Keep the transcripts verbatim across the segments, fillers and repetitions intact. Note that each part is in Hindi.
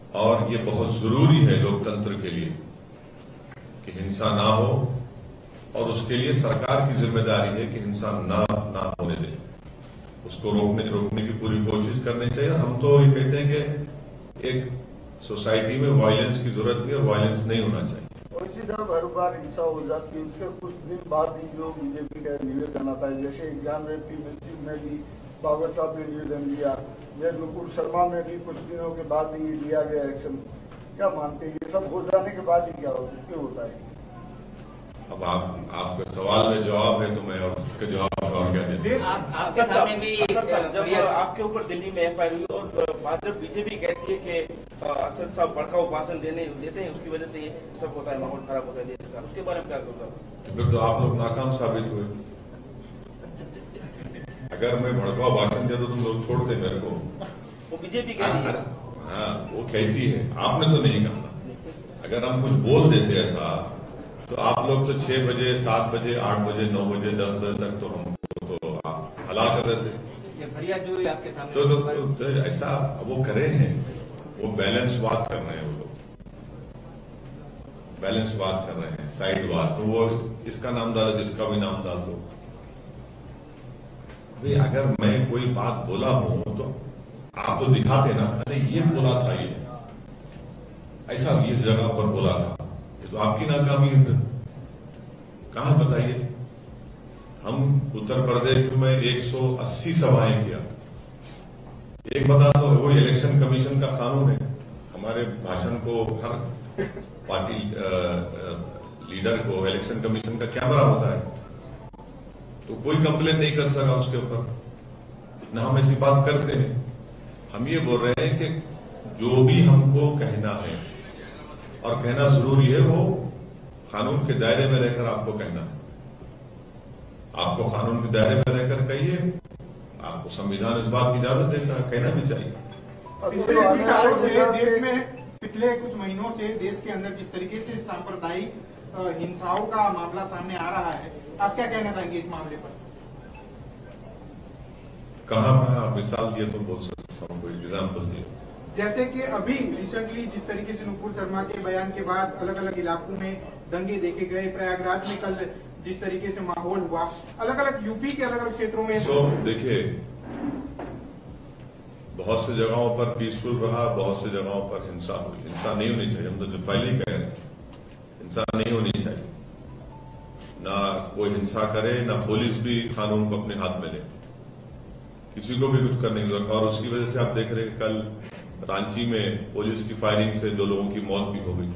और ये बहुत जरूरी है लोकतंत्र के लिए कि हिंसा ना हो, और उसके लिए सरकार की जिम्मेदारी है कि हिंसा ना ना होने दे, उसको रोकने रोकने की पूरी कोशिश करनी चाहिए। हम तो ये कहते हैं कि एक सोसाइटी में वायलेंस की जरूरत नहीं है, वायलेंस नहीं होना चाहिए। वैसे जब हर बार हिंसा हो जाती है उसके कुछ दिन बाद ही जो बीजेपी का निवेदन आता है, जैसे ज्ञान रेड्डी मस्जिद में भी बाबर साहब ने निवेदन लिया, या नुपुर शर्मा में भी कुछ दिनों के बाद ही लिया गया एक्शन। क्या मानते हैं ये सब हो जाने के बाद ही क्या हो क्यों होता है? अब आप आपका सवाल में जवाब है तो मैं और इसका जवाब और क्या दे सकता हूं? आपके सामने भी जब आपके ऊपर दिल्ली में एफ आई आर हुई और भाजपा बीजेपी कहती है कि असद साहब भड़काऊ भाषण देने देते हैं, उसकी वजह से ये सब होता है, माहौल खराब होता है देश का, उसके बारे में क्या होगा? फिर तो आप लोग नाकाम साबित हुए। अगर मैं भड़काऊ भाषण दिया तो तुम लोग छोड़ दे मेरे को। वो बीजेपी कहती है। हाँ, वो कहती है, आपने तो नहीं कहा। अगर हम कुछ बोल देते ऐसा तो आप लोग तो छह बजे, सात बजे, आठ बजे, नौ बजे, दस बजे तक तो हमको तो आप हला कर देते। फरियाद जो आपके सामने तो, तो, तो, तो ऐसा वो करे हैं, वो बैलेंस बात कर रहे हैं, वो लोग बैलेंस बात कर रहे हैं, साइड बात। तो वो इसका नाम डालो, जिसका भी नाम डाल दो। भाई अगर मैं कोई बात बोला हूं तो आप तो दिखाते ना, अरे ये बोला था, ये ऐसा इस जगह पर बोला था, ये तो आपकी नाकामी है। फिर कहां बताइए? हम उत्तर प्रदेश में एक सौ अस्सी सभाएं किया। एक बता दो, वो इलेक्शन कमीशन का कानून है, हमारे भाषण को हर पार्टी आ, आ, लीडर को इलेक्शन कमीशन का कैमरा होता है, तो कोई कंप्लेन नहीं कर सका उसके ऊपर। इतना हम ऐसी बात करते हैं। हम ये बोल रहे हैं कि जो भी हमको कहना है और कहना जरूरी है, वो कानून के दायरे में रहकर आपको कहना है। आपको कानून के दायरे में रहकर कहिए, आपको संविधान इस बात की इजाजत देता है, कहना भी चाहिए। देश में पिछले कुछ महीनों से देश के अंदर जिस तरीके से सांप्रदायिक हिंसाओं का मामला सामने आ रहा है, आप क्या कहना चाहेंगे इस मामले पर? कहां कहां मिसाल दिए तो बोल सकता हूं, कोई एग्जाम्पल दिए। जैसे कि अभी रिसेंटली जिस तरीके से नुपुर शर्मा के बयान के बाद अलग अलग इलाकों में दंगे देखे गए, प्रयागराज में कल जिस तरीके से माहौल हुआ, अलग अलग यूपी के अलग अलग क्षेत्रों में। तो देखिए, बहुत सी जगहों पर पीसफुल रहा, बहुत सी जगहों पर हिंसा हुई। हिंसा नहीं होनी चाहिए, हम तो जो पहले ही कह रहे हैं, हिंसा नहीं होनी चाहिए। ना कोई हिंसा करे, ना पुलिस भी कानून को अपने हाथ में ले, किसी को भी कुछ करने की जरूरत। और उसकी वजह से आप देख रहे हैं कल रांची में पुलिस की फायरिंग से दो लोगों की मौत भी हो गई।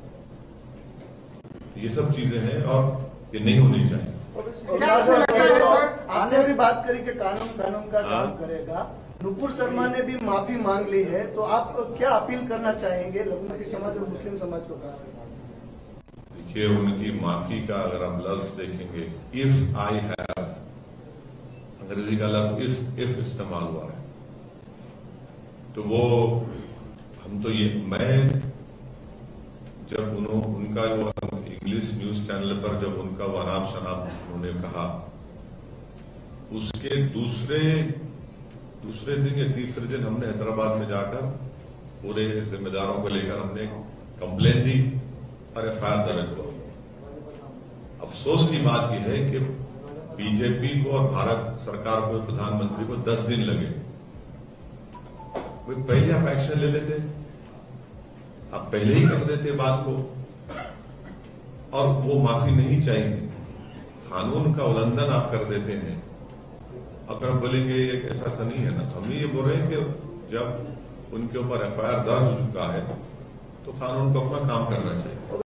ये सब चीजें हैं और ये नहीं होनी चाहिए। आपने भी बात करी कि कानून कानून का काम करेगा। नुपुर शर्मा ने भी माफी मांग ली है, तो आप क्या अपील करना चाहेंगे लघुमती समाज और मुस्लिम समाज को खास करके? देखिए, उनकी माफी का अगर आप लफ्ज देखेंगे, इफ आई हैव, अंग्रेजी का लफ्ज इफ इफ इस्तेमाल हुआ है, तो वो हम तो ये मैं जब उन्होंने उनका वो इंग्लिश न्यूज चैनल पर जब उनका वो अनाप शनाप उन्होंने कहा, उसके दूसरे दूसरे दिन या तीसरे दिन हमने हैदराबाद में जाकर पूरे जिम्मेदारों को लेकर हमने कंप्लेन दी और एफ आई आर दर्ज हुआ। अफसोस की बात यह है कि बीजेपी को और भारत सरकार को, प्रधानमंत्री को दस दिन लगे। वे पहले आप एक्शन ले लेते, आप पहले ही कर देते बात को, और वो माफी नहीं चाहिए। कानून का उल्लंघन आप कर देते हैं। अगर आप बोलेंगे ये ऐसा ऐसा नहीं है ना, तो हम ये बोल रहे हैं कि जब उनके ऊपर एफ आई आर दर्ज हो चुका है तो कानून को अपना काम करना चाहिए।